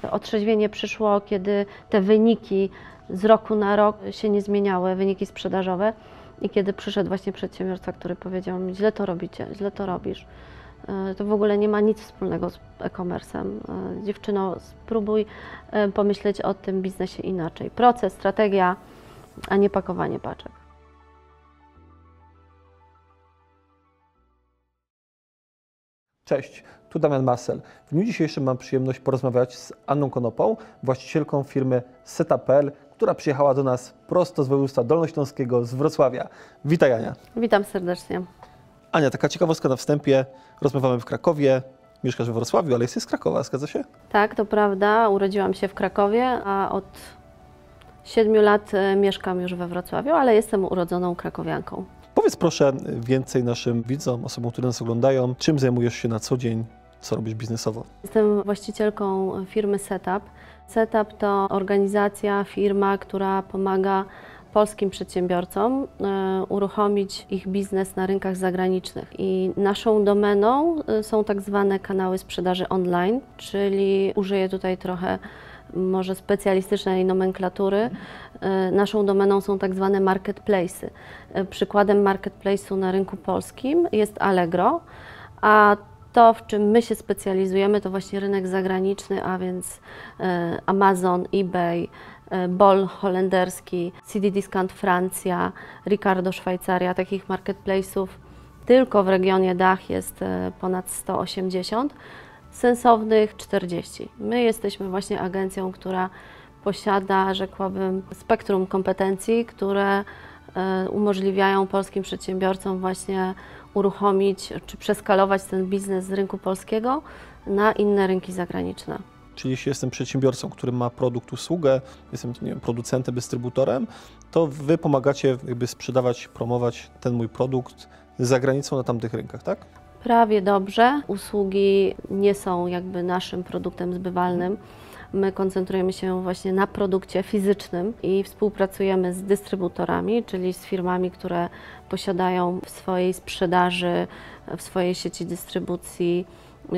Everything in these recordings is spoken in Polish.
Otrzeźwienie przyszło, kiedy te wyniki z roku na rok się nie zmieniały, wyniki sprzedażowe i kiedy przyszedł właśnie przedsiębiorca, który powiedział mi: źle to robicie, źle to robisz. To w ogóle nie ma nic wspólnego z e-commerce'em. Dziewczyno, spróbuj pomyśleć o tym biznesie inaczej. Proces, strategia, a nie pakowanie paczek. Cześć, tu Damian Masel. W dniu dzisiejszym mam przyjemność porozmawiać z Anną Konopą, właścicielką firmy Setup.pl, która przyjechała do nas prosto z województwa dolnośląskiego, z Wrocławia. Witaj, Ania. Witam serdecznie. Ania, taka ciekawostka na wstępie. Rozmawiamy w Krakowie, mieszkasz we Wrocławiu, ale jesteś z Krakowa, zgadza się? Tak, to prawda. Urodziłam się w Krakowie, a od 7 lat mieszkam już we Wrocławiu, ale jestem urodzoną krakowianką. Powiedz proszę więcej naszym widzom, osobom, które nas oglądają, czym zajmujesz się na co dzień, co robisz biznesowo? Jestem właścicielką firmy Setup. Setup to organizacja, firma, która pomaga polskim przedsiębiorcom uruchomić ich biznes na rynkach zagranicznych. I naszą domeną są tak zwane kanały sprzedaży online, czyli użyję tutaj trochę może specjalistycznej nomenklatury. Naszą domeną są tak zwane marketplace'y. Przykładem marketplace'u na rynku polskim jest Allegro, a to, w czym my się specjalizujemy, to właśnie rynek zagraniczny, a więc Amazon, eBay, Bol holenderski, Cdiscount Francja, Ricardo Szwajcaria. Takich marketplace'ów tylko w regionie DACH jest ponad 180, sensownych 40. My jesteśmy właśnie agencją, która posiada, rzekłabym, spektrum kompetencji, które umożliwiają polskim przedsiębiorcom właśnie uruchomić czy przeskalować ten biznes z rynku polskiego na inne rynki zagraniczne. Czyli jeśli jestem przedsiębiorcą, który ma produkt, usługę, jestem, nie wiem, producentem, dystrybutorem, to Wy pomagacie jakby sprzedawać, promować ten mój produkt za granicą na tamtych rynkach, tak? Prawie dobrze. Usługi nie są jakby naszym produktem zbywalnym. My koncentrujemy się właśnie na produkcie fizycznym i współpracujemy z dystrybutorami, czyli z firmami, które posiadają w swojej sprzedaży, w swojej sieci dystrybucji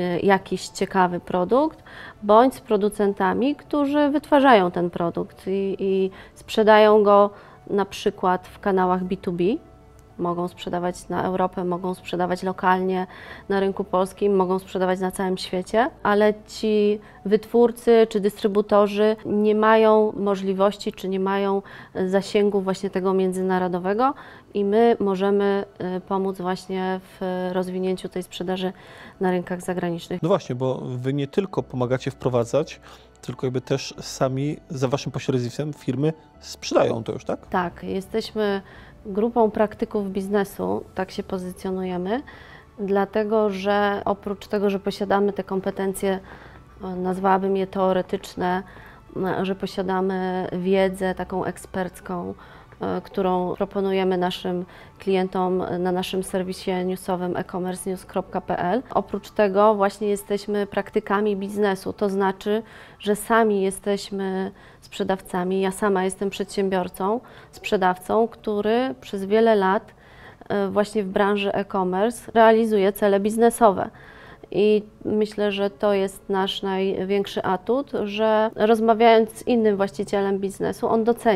jakiś ciekawy produkt, bądź z producentami, którzy wytwarzają ten produkt i sprzedają go na przykład w kanałach B2B. Mogą sprzedawać na Europę, mogą sprzedawać lokalnie na rynku polskim, mogą sprzedawać na całym świecie, ale ci wytwórcy czy dystrybutorzy nie mają możliwości, czy nie mają zasięgu właśnie tego międzynarodowego i my możemy pomóc właśnie w rozwinięciu tej sprzedaży na rynkach zagranicznych. No właśnie, bo Wy nie tylko pomagacie wprowadzać, tylko jakby też sami za Waszym pośrednictwem firmy sprzedają to już, tak? Tak, jesteśmy grupą praktyków biznesu, tak się pozycjonujemy, dlatego że oprócz tego, że posiadamy te kompetencje, nazwałabym je teoretyczne, że posiadamy wiedzę taką ekspercką, którą proponujemy naszym klientom na naszym serwisie newsowym e-commercenews.pl. Oprócz tego właśnie jesteśmy praktykami biznesu, to znaczy, że sami jesteśmy sprzedawcami. Ja sama jestem przedsiębiorcą, sprzedawcą, który przez wiele lat właśnie w branży e-commerce realizuje cele biznesowe. I myślę, że to jest nasz największy atut, że rozmawiając z innym właścicielem biznesu,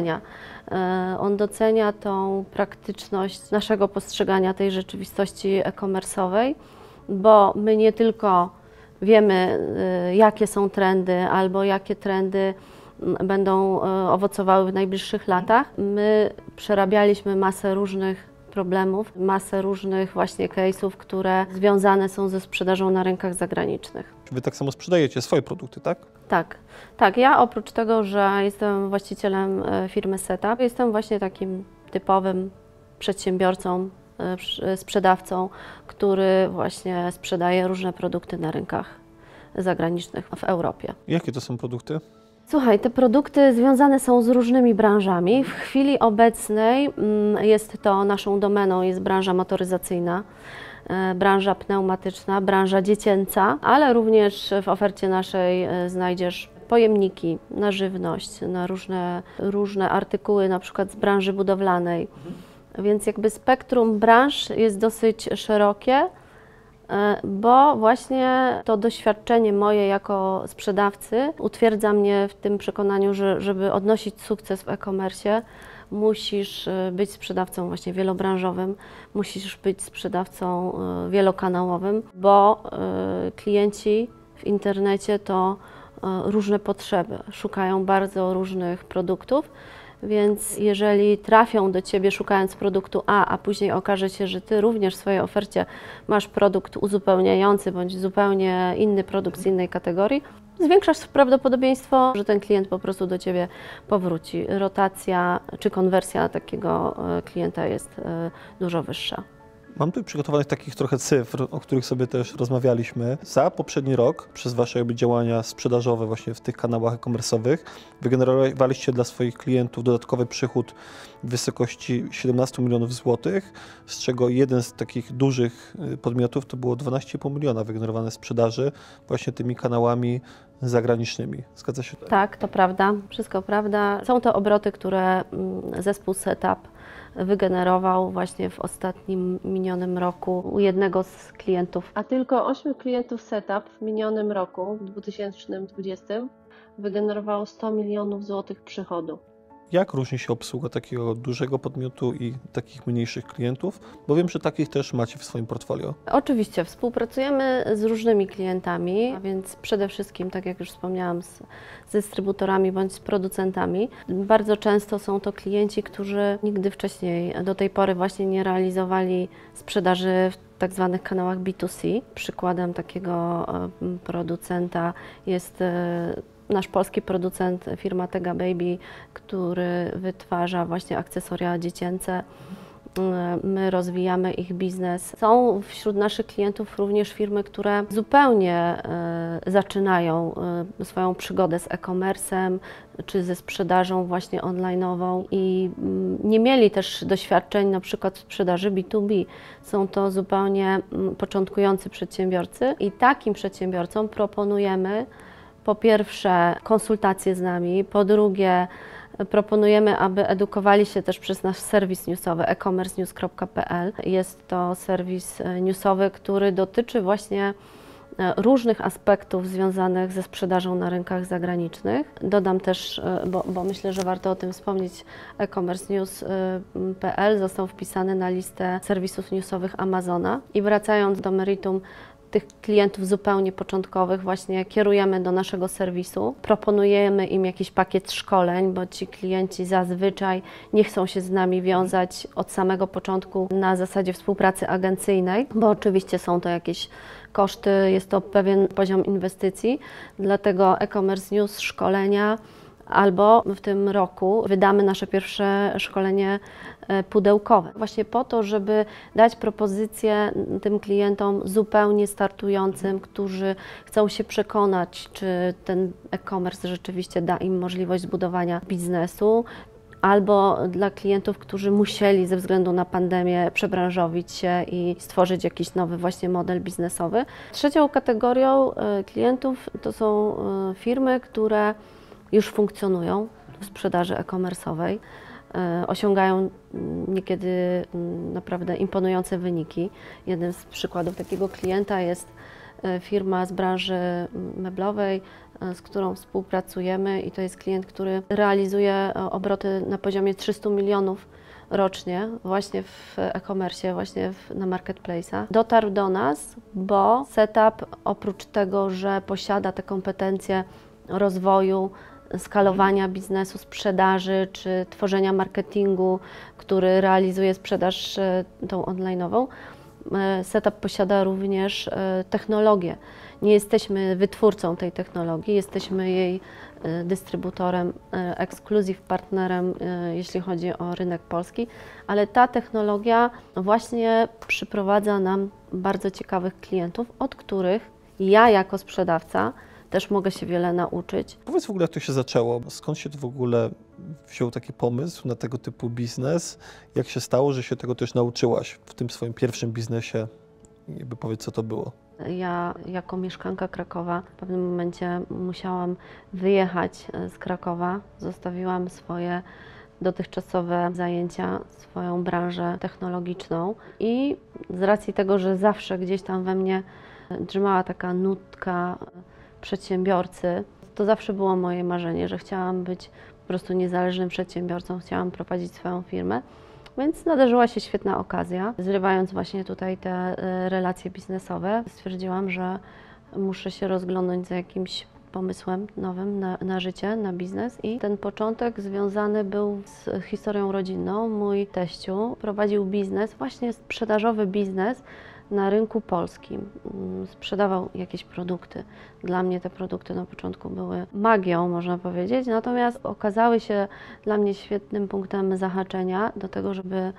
on docenia tą praktyczność naszego postrzegania tej rzeczywistości e-commerce'owej, bo my nie tylko wiemy, jakie są trendy albo jakie trendy będą owocowały w najbliższych latach. My przerabialiśmy masę różnych problemów, masę różnych właśnie case'ów, które związane są ze sprzedażą na rynkach zagranicznych. Wy tak samo sprzedajecie swoje produkty, tak? Tak. Ja oprócz tego, że jestem właścicielem firmy Setup, jestem właśnie takim typowym przedsiębiorcą, sprzedawcą, który właśnie sprzedaje różne produkty na rynkach zagranicznych w Europie. Jakie to są produkty? Słuchaj, te produkty związane są z różnymi branżami. W chwili obecnej jest to naszą domeną, jest branża motoryzacyjna, branża pneumatyczna, branża dziecięca, ale również w ofercie naszej znajdziesz pojemniki na żywność, na różne artykuły, na przykład z branży budowlanej. Więc jakby spektrum branż jest dosyć szerokie bo właśnie to doświadczenie moje jako sprzedawcy utwierdza mnie w tym przekonaniu, że żeby odnosić sukces w e-commerce, musisz być sprzedawcą właśnie wielobranżowym, musisz być sprzedawcą wielokanałowym, bo klienci w internecie to różne potrzeby, szukają bardzo różnych produktów, więc jeżeli trafią do Ciebie szukając produktu a później okaże się, że Ty również w swojej ofercie masz produkt uzupełniający bądź zupełnie inny produkt z innej kategorii, zwiększasz prawdopodobieństwo, że ten klient po prostu do Ciebie powróci. Rotacja czy konwersja takiego klienta jest dużo wyższa. Mam tu przygotowanych takich trochę cyfr, o których sobie też rozmawialiśmy. Za poprzedni rok przez Wasze działania sprzedażowe właśnie w tych kanałach e-commerce'owych wygenerowaliście dla swoich klientów dodatkowy przychód w wysokości 17 milionów złotych, z czego jeden z takich dużych podmiotów to było 12,5 miliona wygenerowane sprzedaży właśnie tymi kanałami zagranicznymi. Zgadza się? Tak, to prawda. Wszystko prawda. Są to obroty, które zespół Setup wygenerował właśnie w ostatnim minionym roku u jednego z klientów. A tylko 8 klientów Setup w minionym roku, w 2020, wygenerowało 100 milionów złotych przychodu. Jak różni się obsługa takiego dużego podmiotu i takich mniejszych klientów? Bo wiem, że takich też macie w swoim portfolio. Oczywiście współpracujemy z różnymi klientami, a więc przede wszystkim, tak jak już wspomniałam, z dystrybutorami bądź z producentami. Bardzo często są to klienci, którzy nigdy wcześniej do tej pory właśnie nie realizowali sprzedaży w tak zwanych kanałach B2C. Przykładem takiego producenta jest nasz polski producent, firma Tega Baby, który wytwarza właśnie akcesoria dziecięce. My rozwijamy ich biznes. Są wśród naszych klientów również firmy, które zupełnie zaczynają swoją przygodę z e-commerce'em czy ze sprzedażą właśnie online'ową i nie mieli też doświadczeń na przykład w sprzedaży B2B. Są to zupełnie początkujący przedsiębiorcy i takim przedsiębiorcom proponujemy po pierwsze konsultacje z nami, po drugie proponujemy, aby edukowali się też przez nasz serwis newsowy e-commercenews.pl. Jest to serwis newsowy, który dotyczy właśnie różnych aspektów związanych ze sprzedażą na rynkach zagranicznych. Dodam też, bo myślę, że warto o tym wspomnieć, e-commercenews.pl został wpisany na listę serwisów newsowych Amazona. I wracając do meritum, tych klientów zupełnie początkowych właśnie kierujemy do naszego serwisu, proponujemy im jakiś pakiet szkoleń, bo ci klienci zazwyczaj nie chcą się z nami wiązać od samego początku na zasadzie współpracy agencyjnej, bo oczywiście są to jakieś koszty, jest to pewien poziom inwestycji, dlatego e-commerce news, szkolenia, albo w tym roku wydamy nasze pierwsze szkolenie pudełkowe. Właśnie po to, żeby dać propozycję tym klientom zupełnie startującym, którzy chcą się przekonać, czy ten e-commerce rzeczywiście da im możliwość zbudowania biznesu, albo dla klientów, którzy musieli ze względu na pandemię przebranżowić się i stworzyć jakiś nowy właśnie model biznesowy. Trzecią kategorią klientów to są firmy, które już funkcjonują w sprzedaży e-commerce'owej, osiągają niekiedy naprawdę imponujące wyniki. Jednym z przykładów takiego klienta jest firma z branży meblowej, z którą współpracujemy i to jest klient, który realizuje obroty na poziomie 300 milionów rocznie właśnie w e-commerce, właśnie na marketplace'ach. Dotarł do nas, bo Setup oprócz tego, że posiada te kompetencje rozwoju, skalowania biznesu, sprzedaży czy tworzenia marketingu, który realizuje sprzedaż tą online'ową, Setup posiada również technologię. Nie jesteśmy wytwórcą tej technologii, jesteśmy jej dystrybutorem, ekskluzyw partnerem, jeśli chodzi o rynek polski, ale ta technologia właśnie przyprowadza nam bardzo ciekawych klientów, od których ja jako sprzedawca też mogę się wiele nauczyć. Powiedz w ogóle, jak to się zaczęło? Skąd się to w ogóle wziął taki pomysł na tego typu biznes? Jak się stało, że się tego też nauczyłaś w tym swoim pierwszym biznesie? Jakby powiedz, co to było. Ja jako mieszkanka Krakowa w pewnym momencie musiałam wyjechać z Krakowa. Zostawiłam swoje dotychczasowe zajęcia, swoją branżę technologiczną i z racji tego, że zawsze gdzieś tam we mnie drzemała taka nutka przedsiębiorcy, to zawsze było moje marzenie, że chciałam być po prostu niezależnym przedsiębiorcą, chciałam prowadzić swoją firmę, więc nadarzyła się świetna okazja. Zrywając właśnie tutaj te relacje biznesowe, stwierdziłam, że muszę się rozglądnąć za jakimś pomysłem nowym na życie, na biznes i ten początek związany był z historią rodzinną. Mój teściu prowadził biznes, właśnie sprzedażowy biznes na rynku polskim. Sprzedawał jakieś produkty. Dla mnie te produkty na początku były magią, można powiedzieć, natomiast okazały się dla mnie świetnym punktem zahaczenia do tego,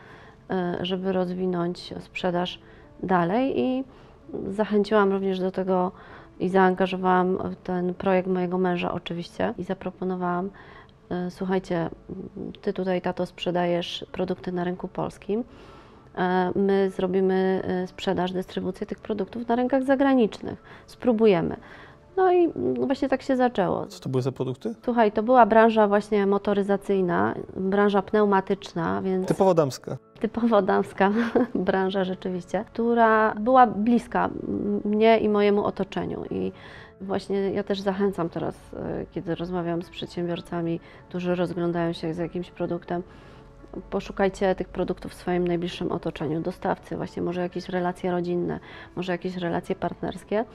żeby rozwinąć sprzedaż dalej i zachęciłam również do tego i zaangażowałam w ten projekt mojego męża oczywiście i zaproponowałam: słuchajcie, ty tutaj, tato, sprzedajesz produkty na rynku polskim, my zrobimy sprzedaż, dystrybucję tych produktów na rynkach zagranicznych, spróbujemy. No i właśnie tak się zaczęło. Co to były za produkty? Słuchaj, to była branża właśnie motoryzacyjna, branża pneumatyczna, więc... Typowo damska branża rzeczywiście, która była bliska mnie i mojemu otoczeniu. I właśnie ja też zachęcam teraz, kiedy rozmawiam z przedsiębiorcami, którzy rozglądają się za jakimś produktem, poszukajcie tych produktów w swoim najbliższym otoczeniu, dostawcy, właśnie może jakieś relacje rodzinne, może jakieś relacje partnerskie.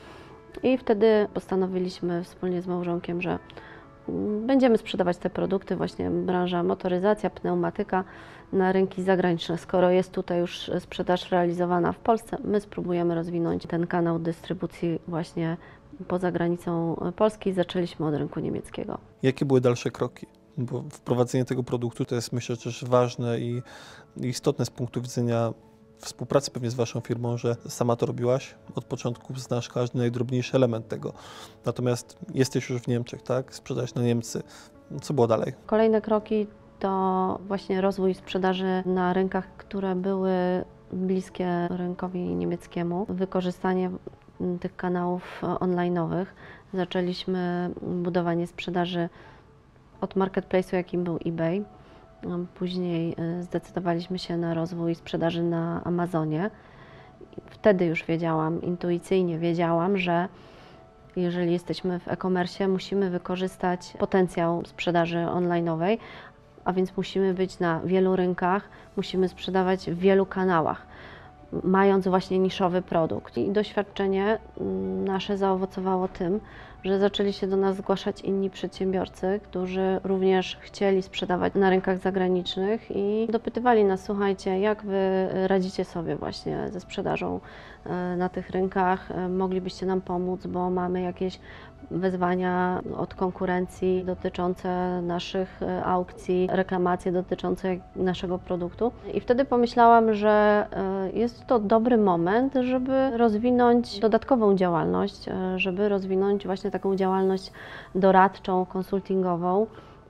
I wtedy postanowiliśmy wspólnie z małżonkiem, że będziemy sprzedawać te produkty, właśnie branża motoryzacja, pneumatyka na rynki zagraniczne. Skoro jest tutaj już sprzedaż realizowana w Polsce, my spróbujemy rozwinąć ten kanał dystrybucji właśnie poza granicą Polski. Zaczęliśmy od rynku niemieckiego. Jakie były dalsze kroki? Bo wprowadzenie tego produktu to jest, myślę, też ważne i istotne z punktu widzenia współpracy pewnie z Waszą firmą, że sama to robiłaś od początku, znasz każdy najdrobniejszy element tego. Natomiast jesteś już w Niemczech, tak? Sprzedajesz na Niemcy. Co było dalej? Kolejne kroki to właśnie rozwój sprzedaży na rynkach, które były bliskie rynkowi niemieckiemu. Wykorzystanie tych kanałów online'owych. Zaczęliśmy budowanie sprzedaży od marketplace'u, jakim był eBay. Później zdecydowaliśmy się na rozwój sprzedaży na Amazonie. Wtedy już wiedziałam, intuicyjnie wiedziałam, że jeżeli jesteśmy w e-commerce, musimy wykorzystać potencjał sprzedaży online'owej, a więc musimy być na wielu rynkach, musimy sprzedawać w wielu kanałach, mając właśnie niszowy produkt. I doświadczenie nasze zaowocowało tym, że zaczęli się do nas zgłaszać inni przedsiębiorcy, którzy również chcieli sprzedawać na rynkach zagranicznych i dopytywali nas: słuchajcie, jak Wy radzicie sobie właśnie ze sprzedażą na tych rynkach, moglibyście nam pomóc, bo mamy jakieś wyzwania od konkurencji dotyczące naszych aukcji, reklamacje dotyczące naszego produktu. I wtedy pomyślałam, że jest to dobry moment, żeby rozwinąć dodatkową działalność, żeby rozwinąć właśnie taką działalność doradczą, konsultingową,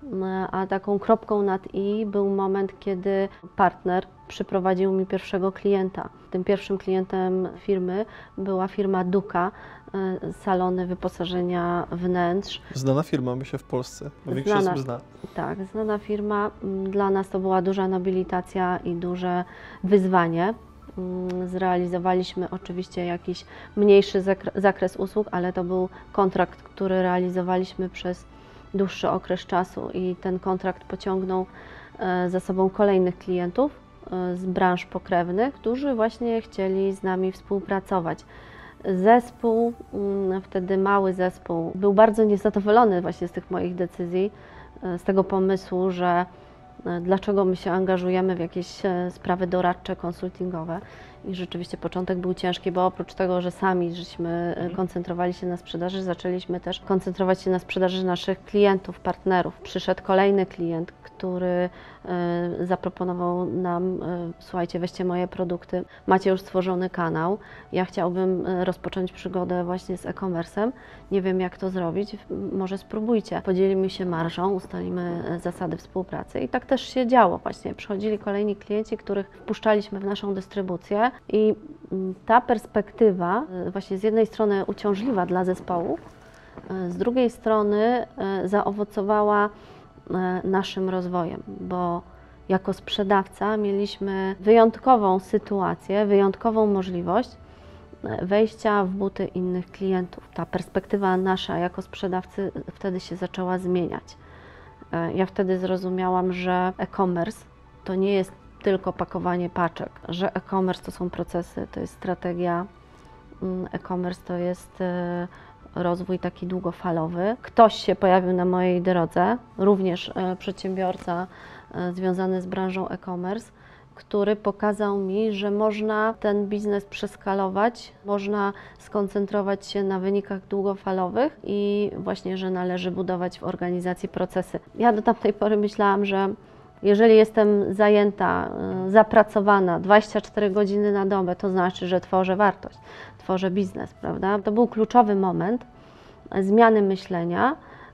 a taką kropką nad i był moment, kiedy partner przyprowadził mi pierwszego klienta. Tym pierwszym klientem firmy była firma Duka, salony wyposażenia wnętrz. Znana firma, myślę, w Polsce. Większość osób zna. Tak, znana firma. Dla nas to była duża nobilitacja i duże wyzwanie. Zrealizowaliśmy oczywiście jakiś mniejszy zakres usług, ale to był kontrakt, który realizowaliśmy przez dłuższy okres czasu i ten kontrakt pociągnął za sobą kolejnych klientów z branż pokrewnych, którzy właśnie chcieli z nami współpracować. Zespół, wtedy mały zespół, był bardzo niezadowolony właśnie z tych moich decyzji, z tego pomysłu, że dlaczego my się angażujemy w jakieś sprawy doradcze, konsultingowe. I rzeczywiście początek był ciężki, bo oprócz tego, że sami żeśmy koncentrowali się na sprzedaży, zaczęliśmy też koncentrować się na sprzedaży naszych klientów, partnerów. Przyszedł kolejny klient, który zaproponował nam: słuchajcie, weźcie moje produkty, macie już stworzony kanał, ja chciałbym rozpocząć przygodę właśnie z e-commerce'em, nie wiem jak to zrobić, może spróbujcie. Podzielimy się marżą, ustalimy zasady współpracy i tak też się działo właśnie. Przychodzili kolejni klienci, których wpuszczaliśmy w naszą dystrybucję i ta perspektywa właśnie z jednej strony uciążliwa dla zespołu, z drugiej strony zaowocowała naszym rozwojem, bo jako sprzedawca mieliśmy wyjątkową sytuację, wyjątkową możliwość wejścia w buty innych klientów. Ta perspektywa nasza jako sprzedawcy wtedy się zaczęła zmieniać. Ja wtedy zrozumiałam, że e-commerce to nie jest tylko pakowanie paczek, że e-commerce to są procesy, to jest strategia, e-commerce to jest rozwój taki długofalowy. Ktoś się pojawił na mojej drodze, również przedsiębiorca związany z branżą e-commerce, który pokazał mi, że można ten biznes przeskalować, można skoncentrować się na wynikach długofalowych i właśnie, że należy budować w organizacji procesy. Ja do tamtej pory myślałam, że jeżeli jestem zajęta, zapracowana 24 godziny na dobę, to znaczy, że tworzę wartość, tworzę biznes, prawda? To był kluczowy moment zmiany myślenia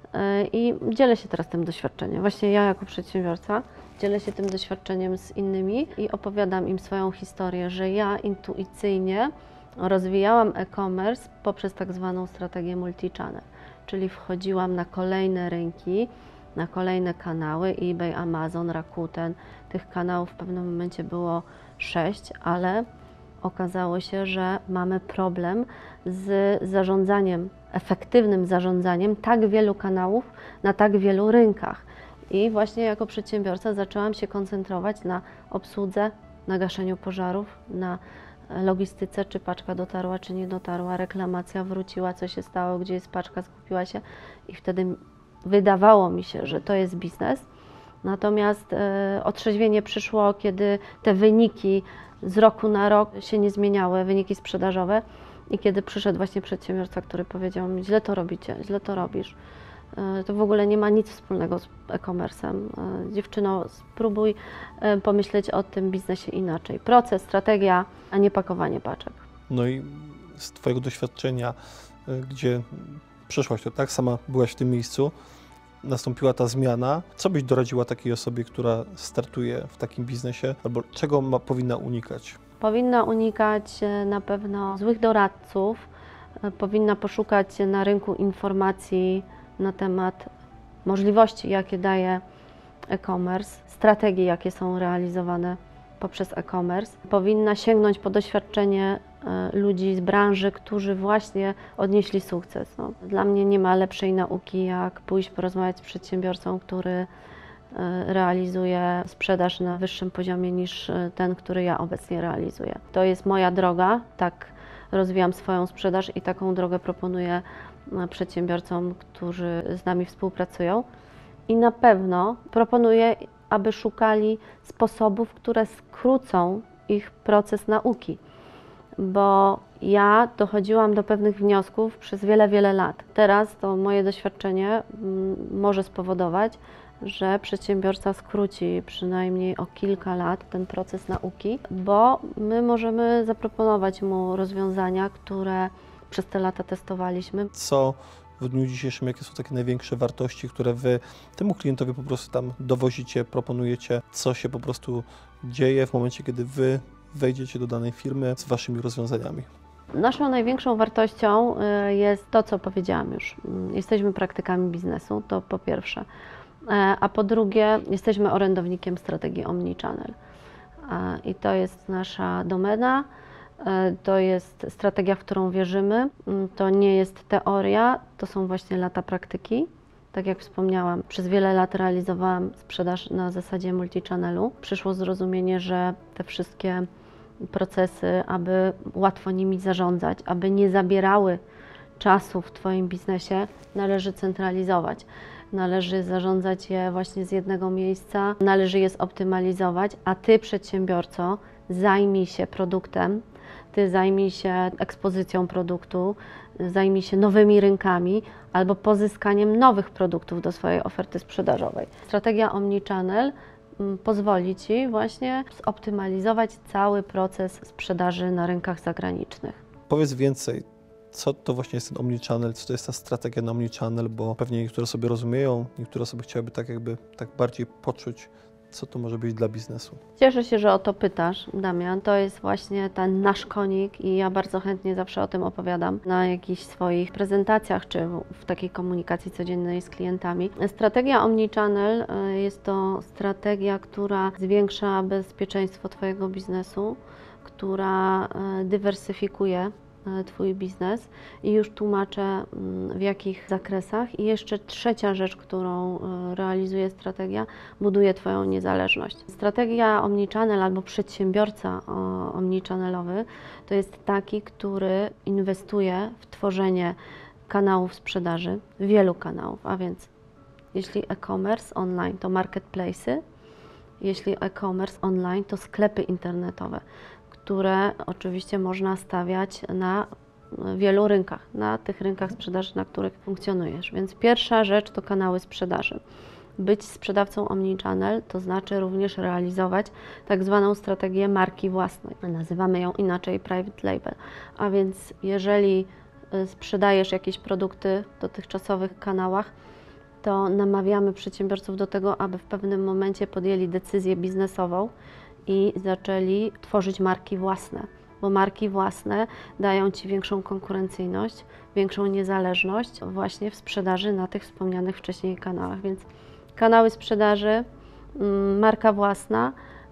i dzielę się teraz tym doświadczeniem. Właśnie ja jako przedsiębiorca dzielę się tym doświadczeniem z innymi i opowiadam im swoją historię, że ja intuicyjnie rozwijałam e-commerce poprzez tak zwaną strategię multi-channel, czyli wchodziłam na kolejne rynki, na kolejne kanały, eBay, Amazon, Rakuten. Tych kanałów w pewnym momencie było 6, ale okazało się, że mamy problem z zarządzaniem, efektywnym zarządzaniem tak wielu kanałów na tak wielu rynkach. I właśnie jako przedsiębiorca zaczęłam się koncentrować na obsłudze, na gaszeniu pożarów, na logistyce, czy paczka dotarła, czy nie dotarła, reklamacja wróciła, co się stało, gdzie jest paczka, skupiła się i wtedy wydawało mi się, że to jest biznes. Natomiast otrzeźwienie przyszło, kiedy te wyniki z roku na rok się nie zmieniały, wyniki sprzedażowe i kiedy przyszedł właśnie przedsiębiorca, który powiedział mi: źle to robicie, źle to robisz. To w ogóle nie ma nic wspólnego z e-commerce'em. Dziewczyno, spróbuj pomyśleć o tym biznesie inaczej. Proces, strategia, a nie pakowanie paczek. No i z Twojego doświadczenia, gdzie przeszłaś to, tak? Sama byłaś w tym miejscu, nastąpiła ta zmiana. Co byś doradziła takiej osobie, która startuje w takim biznesie, albo czego powinna unikać? Powinna unikać na pewno złych doradców, powinna poszukać na rynku informacji na temat możliwości, jakie daje e-commerce, strategii, jakie są realizowane poprzez e-commerce. Powinna sięgnąć po doświadczenie ludzi z branży, którzy właśnie odnieśli sukces. No, dla mnie nie ma lepszej nauki, jak pójść porozmawiać z przedsiębiorcą, który realizuje sprzedaż na wyższym poziomie niż ten, który ja obecnie realizuję. To jest moja droga, tak rozwijam swoją sprzedaż i taką drogę proponuję przedsiębiorcom, którzy z nami współpracują. I na pewno proponuję, aby szukali sposobów, które skrócą ich proces nauki, bo ja dochodziłam do pewnych wniosków przez wiele, wiele lat. Teraz to moje doświadczenie może spowodować, że przedsiębiorca skróci przynajmniej o kilka lat ten proces nauki, bo my możemy zaproponować mu rozwiązania, które przez te lata testowaliśmy. Co w dniu dzisiejszym, jakie są takie największe wartości, które Wy temu klientowi po prostu tam dowozicie, proponujecie, co się po prostu dzieje w momencie, kiedy Wy wejdziecie do danej firmy z Waszymi rozwiązaniami? Naszą największą wartością jest to, co powiedziałam już. Jesteśmy praktykami biznesu, to po pierwsze. A po drugie, jesteśmy orędownikiem strategii omnichannel. I to jest nasza domena, to jest strategia, w którą wierzymy. To nie jest teoria, to są właśnie lata praktyki. Tak jak wspomniałam, przez wiele lat realizowałam sprzedaż na zasadzie multichannelu. Przyszło zrozumienie, że te wszystkie procesy, aby łatwo nimi zarządzać, aby nie zabierały czasu w Twoim biznesie, należy centralizować. Należy zarządzać je właśnie z jednego miejsca, należy je zoptymalizować, a Ty, przedsiębiorco, zajmij się produktem, Ty zajmij się ekspozycją produktu, zajmij się nowymi rynkami albo pozyskaniem nowych produktów do swojej oferty sprzedażowej. Strategia omnichannel pozwoli Ci właśnie zoptymalizować cały proces sprzedaży na rynkach zagranicznych. Powiedz więcej, co to właśnie jest ten omnichannel, co to jest ta strategia na omnichannel, bo pewnie niektóre sobie rozumieją, niektóre osoby chciałyby tak bardziej poczuć, Co to może być dla biznesu? Cieszę się, że o to pytasz, Damian. To jest właśnie ten nasz konik i ja bardzo chętnie zawsze o tym opowiadam na jakichś swoich prezentacjach czy w takiej komunikacji codziennej z klientami. Strategia Omnichannel jest to strategia, która zwiększa bezpieczeństwo Twojego biznesu, która dywersyfikuje Twój biznes i już tłumaczę w jakich zakresach. I jeszcze trzecia rzecz, którą realizuje strategia, buduje Twoją niezależność. Strategia Omnichannel albo przedsiębiorca omnichannelowy to jest taki, który inwestuje w tworzenie kanałów sprzedaży, wielu kanałów, a więc jeśli e-commerce online to marketplace'y, jeśli e-commerce online to sklepy internetowe, które oczywiście można stawiać na wielu rynkach, na tych rynkach sprzedaży, na których funkcjonujesz. Więc pierwsza rzecz to kanały sprzedaży. Być sprzedawcą omnichannel to znaczy również realizować tak zwaną strategię marki własnej. Nazywamy ją inaczej private label. A więc jeżeli sprzedajesz jakieś produkty w dotychczasowych kanałach, to namawiamy przedsiębiorców do tego, aby w pewnym momencie podjęli decyzję biznesową i zaczęli tworzyć marki własne, bo marki własne dają Ci większą konkurencyjność, większą niezależność właśnie w sprzedaży na tych wspomnianych wcześniej kanałach. Więc kanały sprzedaży, marka własna.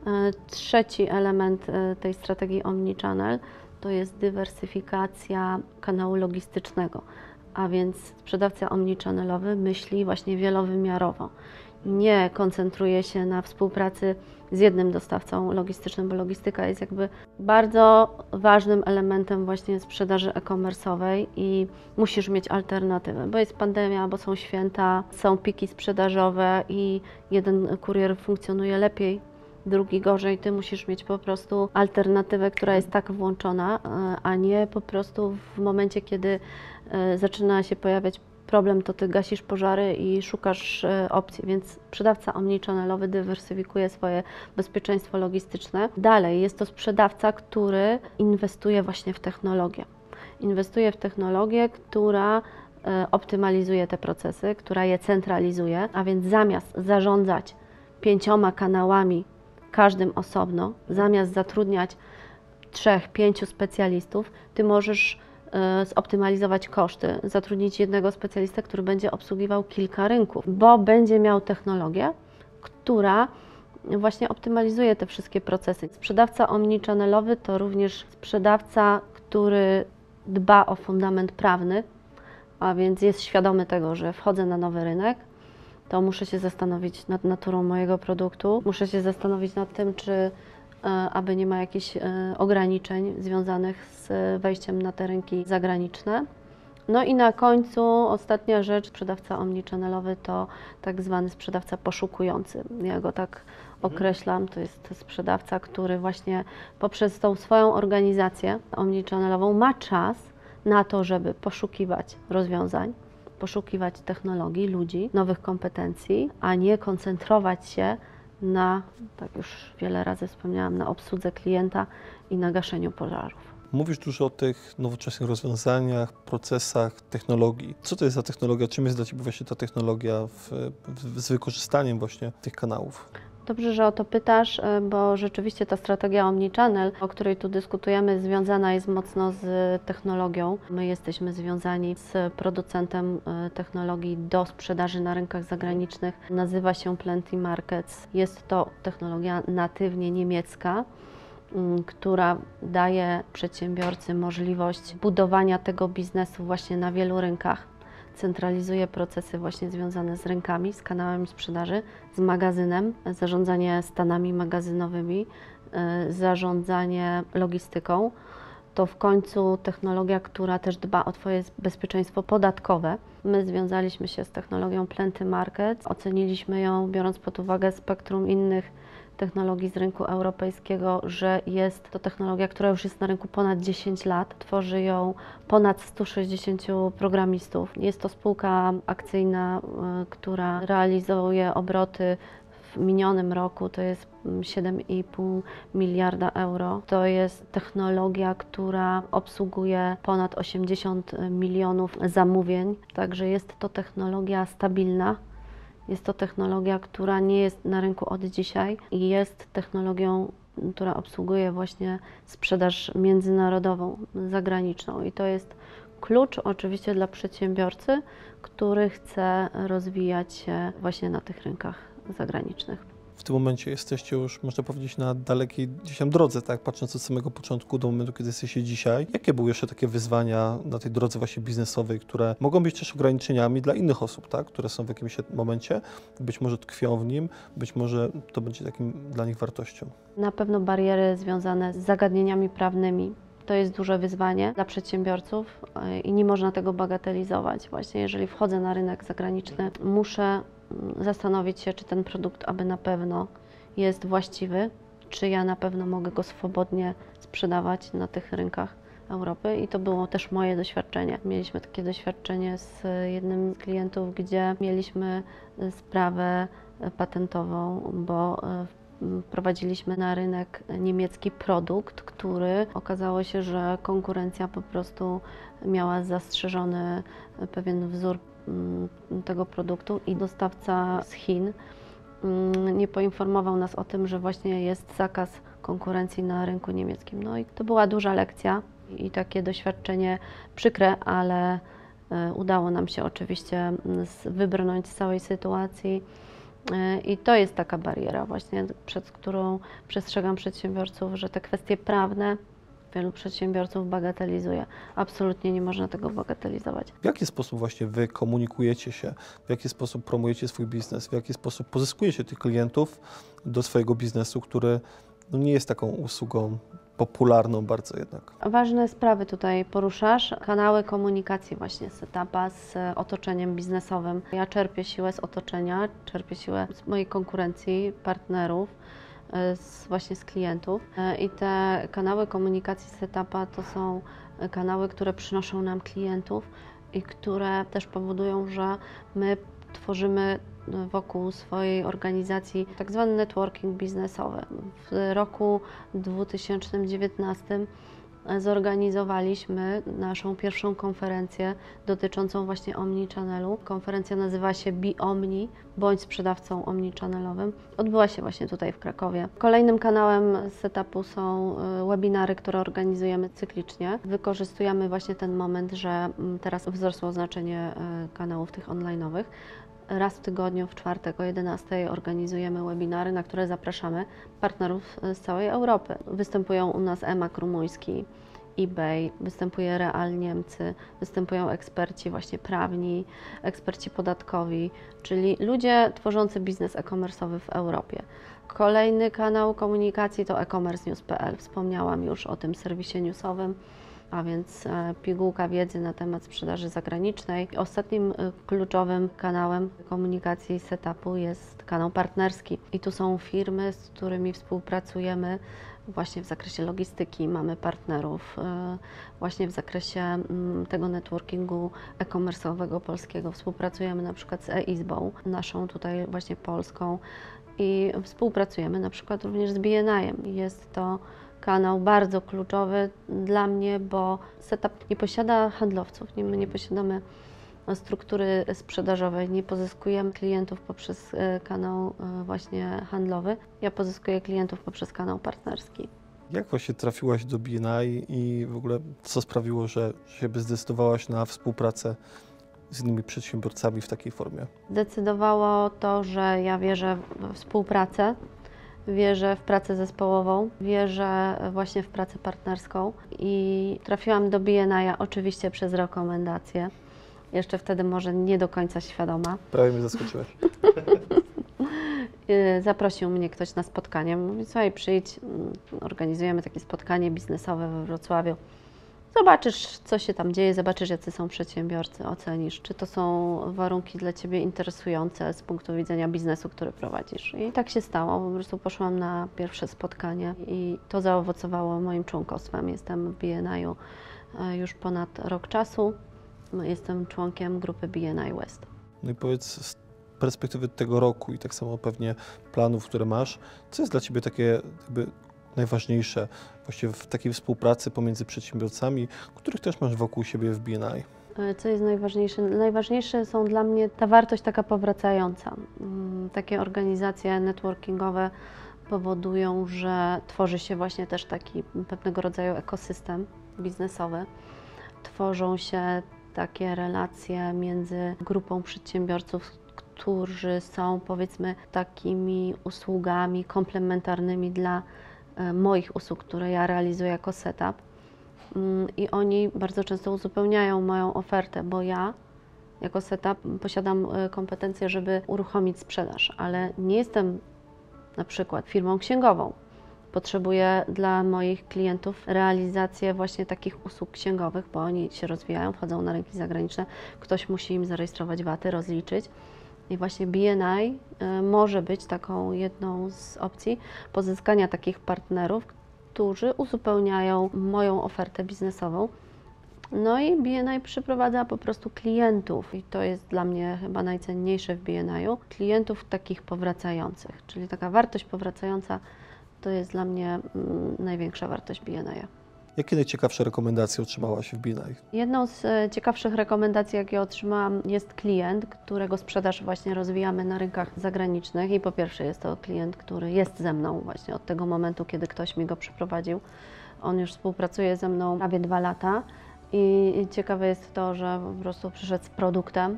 Trzeci element tej strategii Omnichannel to jest dywersyfikacja kanału logistycznego, a więc sprzedawca omnichannelowy myśli właśnie wielowymiarowo. Nie koncentruje się na współpracy z jednym dostawcą logistycznym, bo logistyka jest jakby bardzo ważnym elementem właśnie sprzedaży e-commerce'owej i musisz mieć alternatywę, bo jest pandemia, bo są święta, są piki sprzedażowe i jeden kurier funkcjonuje lepiej, drugi gorzej. Ty musisz mieć po prostu alternatywę, która jest tak włączona, a nie po prostu w momencie, kiedy zaczyna się pojawiać problem, to Ty gasisz pożary i szukasz opcji, więc sprzedawca omnichannelowy dywersyfikuje swoje bezpieczeństwo logistyczne. Dalej jest to sprzedawca, który inwestuje właśnie w technologię. Inwestuje w technologię, która optymalizuje te procesy, która je centralizuje, a więc zamiast zarządzać 5 kanałami, każdym osobno, zamiast zatrudniać 3-5 specjalistów, Ty możesz zoptymalizować koszty, zatrudnić jednego specjalistę, który będzie obsługiwał kilka rynków, bo będzie miał technologię, która właśnie optymalizuje te wszystkie procesy. Sprzedawca omnichannelowy to również sprzedawca, który dba o fundament prawny, a więc jest świadomy tego, że wchodzę na nowy rynek, to muszę się zastanowić nad naturą mojego produktu, muszę się zastanowić nad tym, czy aby nie ma jakichś ograniczeń związanych z wejściem na te rynki zagraniczne. No i na końcu ostatnia rzecz, sprzedawca omnichannelowy to tak zwany sprzedawca poszukujący. Ja go tak określam, to jest sprzedawca, który właśnie poprzez tą swoją organizację omnichannelową ma czas na to, żeby poszukiwać rozwiązań, poszukiwać technologii, ludzi, nowych kompetencji, a nie koncentrować się na, tak już wiele razy wspomniałam, na obsłudze klienta i na gaszeniu pożarów. Mówisz dużo o tych nowoczesnych rozwiązaniach, procesach, technologii. Co to jest za technologia? Czym jest dla Ciebie właśnie ta technologia z wykorzystaniem właśnie tych kanałów? Dobrze, że o to pytasz, bo rzeczywiście ta strategia Omnichannel, o której tu dyskutujemy, związana jest mocno z technologią. My jesteśmy związani z producentem technologii do sprzedaży na rynkach zagranicznych. Nazywa się Plenty Markets. Jest to technologia natywnie niemiecka, która daje przedsiębiorcy możliwość budowania tego biznesu właśnie na wielu rynkach. Centralizuje procesy właśnie związane z rynkami, z kanałami sprzedaży, z magazynem, zarządzanie stanami magazynowymi, zarządzanie logistyką. To w końcu technologia, która też dba o Twoje bezpieczeństwo podatkowe. My związaliśmy się z technologią Plenty Markets, oceniliśmy ją, biorąc pod uwagę spektrum innych technologii z rynku europejskiego, że jest to technologia, która już jest na rynku ponad 10 lat. Tworzy ją ponad 160 programistów. Jest to spółka akcyjna, która realizuje obroty w minionym roku, to jest 7,5 miliarda euro. To jest technologia, która obsługuje ponad 80 milionów zamówień, także jest to technologia stabilna. Jest to technologia, która nie jest na rynku od dzisiaj i jest technologią, która obsługuje właśnie sprzedaż międzynarodową, zagraniczną. I to jest klucz oczywiście dla przedsiębiorcy, który chce rozwijać się właśnie na tych rynkach zagranicznych. W tym momencie jesteście już, można powiedzieć, na dalekiej gdzieś tam drodze, tak? Patrząc od samego początku do momentu, kiedy jesteście dzisiaj. Jakie były jeszcze takie wyzwania na tej drodze właśnie biznesowej, które mogą być też ograniczeniami dla innych osób, tak? Które są w jakimś momencie, być może tkwią w nim, być może to będzie takim dla nich wartością? Na pewno bariery związane z zagadnieniami prawnymi. To jest duże wyzwanie dla przedsiębiorców i nie można tego bagatelizować. Właśnie jeżeli wchodzę na rynek zagraniczny, muszę zastanowić się, czy ten produkt aby na pewno jest właściwy, czy ja na pewno mogę go swobodnie sprzedawać na tych rynkach Europy i to było też moje doświadczenie. Mieliśmy takie doświadczenie z jednym z klientów, gdzie mieliśmy sprawę patentową, bo wprowadziliśmy na rynek niemiecki produkt, który okazało się, że konkurencja po prostu miała zastrzeżony pewien wzór tego produktu i dostawca z Chin nie poinformował nas o tym, że właśnie jest zakaz konkurencji na rynku niemieckim. No i to była duża lekcja i takie doświadczenie przykre, ale udało nam się oczywiście wybrnąć z całej sytuacji. I to jest taka bariera właśnie, przed którą przestrzegam przedsiębiorców, że te kwestie prawne wielu przedsiębiorców bagatelizuje. Absolutnie nie można tego bagatelizować. W jaki sposób właśnie wy komunikujecie się, w jaki sposób promujecie swój biznes, w jaki sposób pozyskujecie tych klientów do swojego biznesu, który nie jest taką usługą popularną bardzo jednak? Ważne sprawy tutaj poruszasz. Kanały komunikacji właśnie setupa z otoczeniem biznesowym. Ja czerpię siłę z otoczenia, czerpię siłę z mojej konkurencji, partnerów, właśnie z klientów. I te kanały komunikacji setupa to są kanały, które przynoszą nam klientów i które też powodują, że my tworzymy wokół swojej organizacji tak zwany networking biznesowy. W roku 2019 zorganizowaliśmy naszą pierwszą konferencję dotyczącą właśnie omnichannelu. Konferencja nazywa się Be Omni, bądź sprzedawcą omnichannelowym. Odbyła się właśnie tutaj w Krakowie. Kolejnym kanałem setupu są webinary, które organizujemy cyklicznie. Wykorzystujemy właśnie ten moment, że teraz wzrosło znaczenie kanałów tych online'owych. Raz w tygodniu, w czwartek o 11:00 organizujemy webinary, na które zapraszamy partnerów z całej Europy. Występują u nas EMAK rumuński, eBay, występuje Real Niemcy, występują eksperci właśnie prawni, eksperci podatkowi, czyli ludzie tworzący biznes e-commerce'owy w Europie. Kolejny kanał komunikacji to e-commerce-news.pl. Wspomniałam już o tym serwisie newsowym, a więc pigułka wiedzy na temat sprzedaży zagranicznej. Ostatnim kluczowym kanałem komunikacji setupu jest kanał partnerski i tu są firmy, z którymi współpracujemy właśnie w zakresie logistyki. Mamy partnerów właśnie w zakresie tego networkingu e-commerce'owego polskiego. Współpracujemy na przykład z e-Izbą, naszą tutaj właśnie polską i współpracujemy na przykład również z BNI-em. Jest to kanał bardzo kluczowy dla mnie, bo setup nie posiada handlowców, my nie posiadamy struktury sprzedażowej, nie pozyskujemy klientów poprzez kanał właśnie handlowy. Ja pozyskuję klientów poprzez kanał partnerski. Jak właśnie trafiłaś do BNI i w ogóle co sprawiło, że się zdecydowałaś na współpracę z innymi przedsiębiorcami w takiej formie? Zdecydowało to, że ja wierzę w współpracę, wierzę w pracę zespołową, wierzę właśnie w pracę partnerską i trafiłam do BNI oczywiście przez rekomendacje. Jeszcze wtedy może nie do końca świadoma. Prawie mnie zaskoczyłeś. Zaprosił mnie ktoś na spotkanie. Mówi, słuchaj, przyjdź, organizujemy takie spotkanie biznesowe we Wrocławiu. Zobaczysz, co się tam dzieje, zobaczysz, jacy są przedsiębiorcy, ocenisz, czy to są warunki dla Ciebie interesujące z punktu widzenia biznesu, który prowadzisz. I tak się stało, po prostu poszłam na pierwsze spotkanie i to zaowocowało moim członkostwem. Jestem w BNI-u już ponad rok czasu. Jestem członkiem grupy BNI West. No i powiedz z perspektywy tego roku i tak samo pewnie planów, które masz, co jest dla Ciebie takie jakby najważniejsze właściwie w takiej współpracy pomiędzy przedsiębiorcami, których też masz wokół siebie w BNI? Co jest najważniejsze? Najważniejsze są dla mnie ta wartość taka powracająca. Takie organizacje networkingowe powodują, że tworzy się właśnie też taki pewnego rodzaju ekosystem biznesowy. Tworzą się takie relacje między grupą przedsiębiorców, którzy są, powiedzmy, takimi usługami komplementarnymi dla moich usług, które ja realizuję jako setup. I oni bardzo często uzupełniają moją ofertę, bo ja jako setup posiadam kompetencje, żeby uruchomić sprzedaż, ale nie jestem na przykład firmą księgową. Potrzebuję dla moich klientów realizację właśnie takich usług księgowych, bo oni się rozwijają, wchodzą na rynki zagraniczne, ktoś musi im zarejestrować VAT-y, rozliczyć. I właśnie BNI może być taką jedną z opcji pozyskania takich partnerów, którzy uzupełniają moją ofertę biznesową. No i BNI przyprowadza po prostu klientów i to jest dla mnie chyba najcenniejsze w BNI-u, klientów takich powracających, czyli taka wartość powracająca to jest dla mnie największa wartość BNI. Jakie najciekawsze rekomendacje otrzymałaś w BNI? Jedną z ciekawszych rekomendacji, jakie otrzymałam, jest klient, którego sprzedaż właśnie rozwijamy na rynkach zagranicznych i po pierwsze jest to klient, który jest ze mną właśnie od tego momentu, kiedy ktoś mi go przyprowadził. On już współpracuje ze mną prawie 2 lata i ciekawe jest to, że po prostu przyszedł z produktem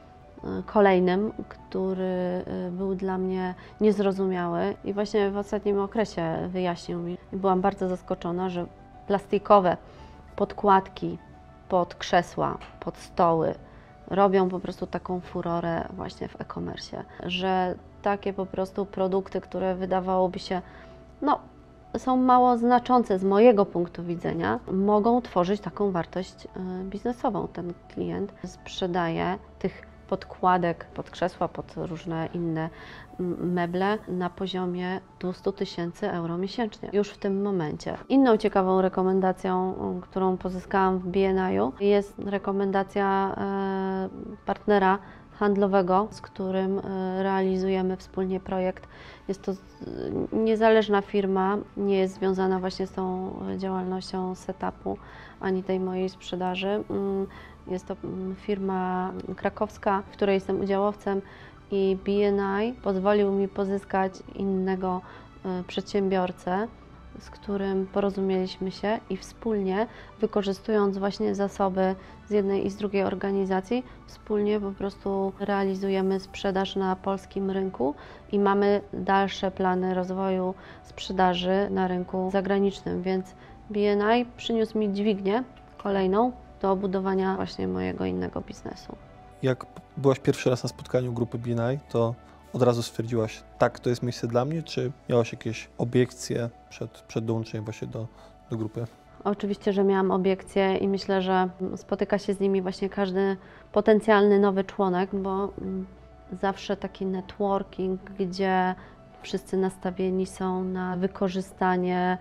kolejnym, który był dla mnie niezrozumiały i właśnie w ostatnim okresie wyjaśnił mi. I byłam bardzo zaskoczona, że plastikowe podkładki pod krzesła, pod stoły robią po prostu taką furorę właśnie w e-commerce, że takie po prostu produkty, które wydawałoby się, no, są mało znaczące z mojego punktu widzenia, mogą tworzyć taką wartość biznesową. Ten klient sprzedaje tych podkładek pod krzesła, pod różne inne meble na poziomie 200 000 euro miesięcznie, już w tym momencie. Inną ciekawą rekomendacją, którą pozyskałam w BNI-u, jest rekomendacja partnera handlowego, z którym realizujemy wspólnie projekt. Jest to niezależna firma, nie jest związana właśnie z tą działalnością setupu, ani tej mojej sprzedaży. Jest to firma krakowska, w której jestem udziałowcem i BNI pozwolił mi pozyskać innego przedsiębiorcę, z którym porozumieliśmy się i wspólnie, wykorzystując właśnie zasoby z jednej i z drugiej organizacji, wspólnie po prostu realizujemy sprzedaż na polskim rynku i mamy dalsze plany rozwoju sprzedaży na rynku zagranicznym, więc BNI przyniósł mi dźwignię kolejną do budowania właśnie mojego innego biznesu. Jak byłaś pierwszy raz na spotkaniu grupy BNI, to od razu stwierdziłaś, tak, to jest miejsce dla mnie, czy miałaś jakieś obiekcje przed dołączeniem właśnie do grupy? Oczywiście, że miałam obiekcje i myślę, że spotyka się z nimi właśnie każdy potencjalny nowy członek, bo zawsze taki networking, gdzie wszyscy nastawieni są na wykorzystanie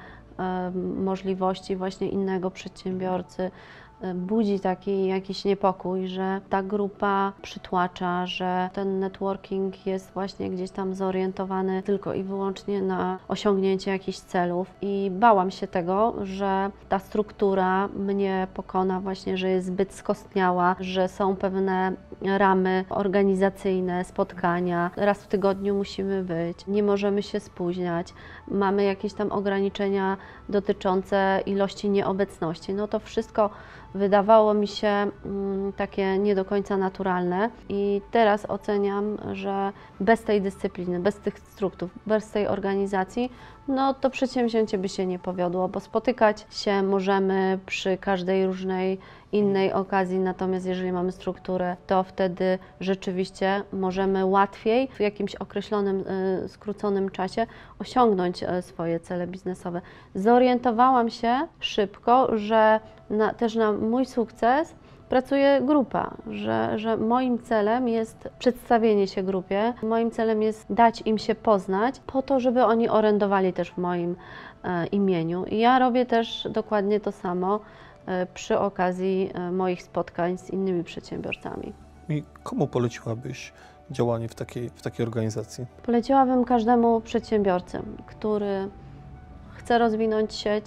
możliwości właśnie innego przedsiębiorcy, budzi taki jakiś niepokój, że ta grupa przytłacza, że ten networking jest właśnie gdzieś tam zorientowany tylko i wyłącznie na osiągnięcie jakichś celów i bałam się tego, że ta struktura mnie pokona właśnie, że jest zbyt skostniała, że są pewne ramy organizacyjne, spotkania, raz w tygodniu musimy być, nie możemy się spóźniać, mamy jakieś tam ograniczenia dotyczące ilości nieobecności. No to wszystko wydawało mi się takie nie do końca naturalne i teraz oceniam, że bez tej dyscypliny, bez tych struktur, bez tej organizacji, no to przedsięwzięcie by się nie powiodło, bo spotykać się możemy przy każdej różnej innej okazji, natomiast jeżeli mamy strukturę, to wtedy rzeczywiście możemy łatwiej w jakimś określonym, skróconym czasie osiągnąć swoje cele biznesowe. Zorientowałam się szybko, że też na mój sukces pracuje grupa, że moim celem jest przedstawienie się grupie, moim celem jest dać im się poznać po to, żeby oni orędowali też w moim imieniu. I ja robię też dokładnie to samo przy okazji moich spotkań z innymi przedsiębiorcami. I komu poleciłabyś działanie w takiej organizacji? Poleciłabym każdemu przedsiębiorcy, który chce rozwinąć sieć,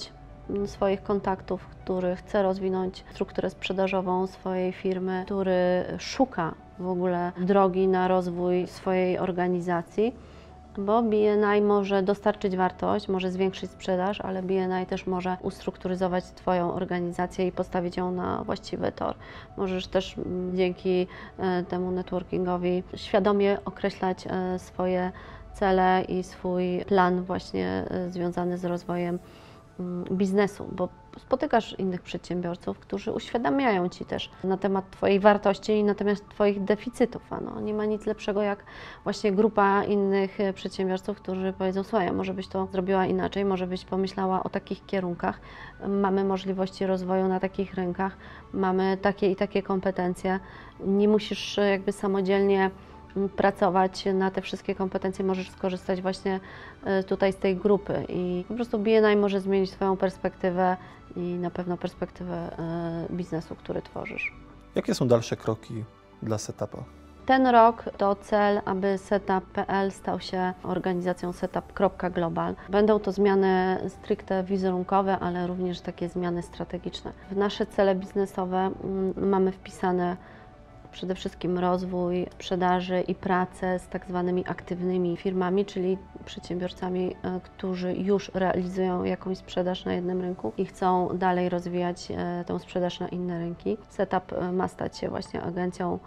swoich kontaktów, który chce rozwinąć strukturę sprzedażową swojej firmy, który szuka w ogóle drogi na rozwój swojej organizacji, bo BNI może dostarczyć wartość, może zwiększyć sprzedaż, ale BNI też może ustrukturyzować Twoją organizację i postawić ją na właściwy tor. Możesz też dzięki temu networkingowi świadomie określać swoje cele i swój plan właśnie związany z rozwojem biznesu, bo spotykasz innych przedsiębiorców, którzy uświadamiają Ci też na temat Twojej wartości i na temat Twoich deficytów. Nie ma nic lepszego jak właśnie grupa innych przedsiębiorców, którzy powiedzą: słuchaj, może byś to zrobiła inaczej, może byś pomyślała o takich kierunkach, mamy możliwości rozwoju na takich rynkach, mamy takie i takie kompetencje, nie musisz jakby samodzielnie pracować na te wszystkie kompetencje, możesz skorzystać właśnie tutaj z tej grupy i po prostu BNI może zmienić Twoją perspektywę i na pewno perspektywę biznesu, który tworzysz. Jakie są dalsze kroki dla Setupa? Ten rok to cel, aby Setup.pl stał się organizacją setup.global. Będą to zmiany stricte wizerunkowe, ale również takie zmiany strategiczne. W nasze cele biznesowe mamy wpisane przede wszystkim rozwój sprzedaży i pracę z tak zwanymi aktywnymi firmami, czyli przedsiębiorcami, którzy już realizują jakąś sprzedaż na jednym rynku i chcą dalej rozwijać tę sprzedaż na inne rynki. Setup ma stać się właśnie agencją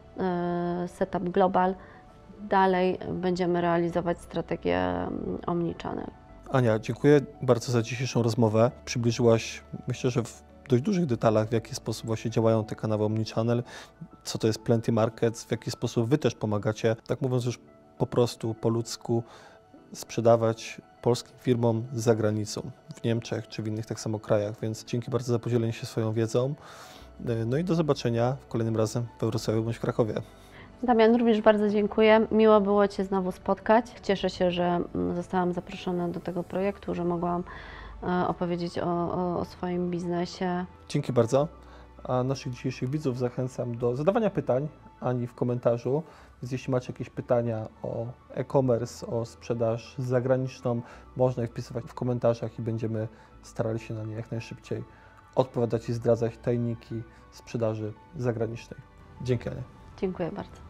Setup Global. Dalej będziemy realizować strategię omnichannel. Ania, dziękuję bardzo za dzisiejszą rozmowę. Przybliżyłaś, myślę, że w dość dużych detalach, w jaki sposób właśnie działają te kanały omnichannel, co to jest Plenty Markets, w jaki sposób Wy też pomagacie, tak mówiąc już po prostu, po ludzku, sprzedawać polskim firmom za granicą, w Niemczech czy w innych tak samo krajach, więc dzięki bardzo za podzielenie się swoją wiedzą. No i do zobaczenia kolejnym razem we Wrocławiu bądź w Krakowie. Damian, również bardzo dziękuję. Miło było Cię znowu spotkać. Cieszę się, że zostałam zaproszona do tego projektu, że mogłam opowiedzieć o swoim biznesie. Dzięki bardzo. A naszych dzisiejszych widzów zachęcam do zadawania pytań Ani w komentarzu. Więc jeśli macie jakieś pytania o e-commerce, o sprzedaż zagraniczną, można je wpisywać w komentarzach i będziemy starali się na nie jak najszybciej odpowiadać i zdradzać tajniki sprzedaży zagranicznej. Dzięki, Ania. Dziękuję bardzo.